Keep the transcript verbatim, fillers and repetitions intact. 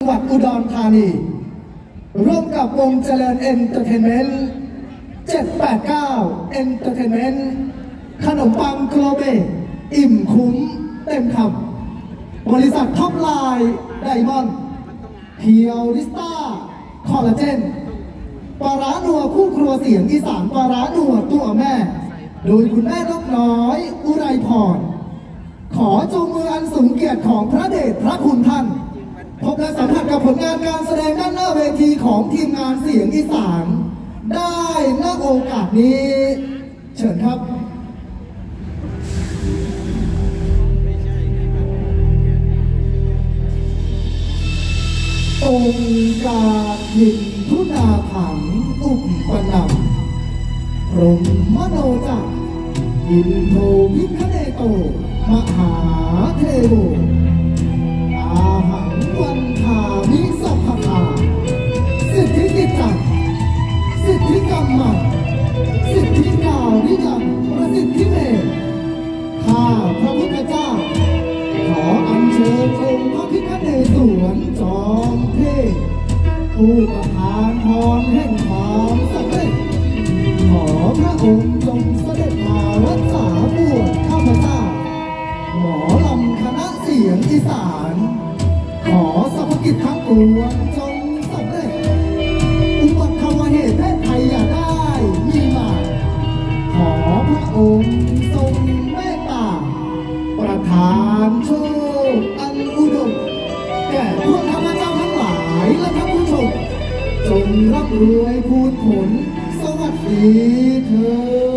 จังหวัดอุดรธานีร่วมกับวงเจริญเอนเตอร์เทนเมนต์เจ็ดแปดเก้าเอนเตอร์เทนเมนต์ขนมปังโกลเบอิ่มคุ้มเต็มคำบริษัทท็อปไลน์ไดมอนด์เพียวริสต้าคอลลาเจนปลาร้าหนัวคู่ครัวเสียงอีสานปลาร้าหนัวตัวแม่โดยคุณแม่นกน้อยอุไรพรขอจูงมืออันสูงเกียรติของพระเดชพระคุณท่านพบและสัมผัสกับผลงานการแสดงด้านหน้าเวทีของทีมงานเสียงอีสานได้ณโอกาสนี้เชิญครับองค์การหินทุนาถังอุปปนัมพรหมโนจักรอินโทพิคเนโตมหาเทโวอาหังวันทามิสัพพทาสิทธิกิจจักรสิทธิกรรมังสิทธิกาวิยังประสิทธิเมธข้าพระพุทธเจ้าขออัญเชิญองค์พระพิฆเนศวรจอมเทพผู้ประทานพรแห่งความสำเร็จขอพระองค์จงเสด็จมารักษาปวดข้าพเจ้าหมอลำคณะเสียงอีสานขอสรรพกิจทั้งปวงจงสำเร็จอุบัติเหตุเพศภัยอย่าได้มีมาขอพระองค์ทรงเมตตาประทานโชคอันอุดมแก่พวกข้าพเจ้าทั้งหลายและท่านผู้ชมจงร่ำรวยพูนผลสวัสดีเถิด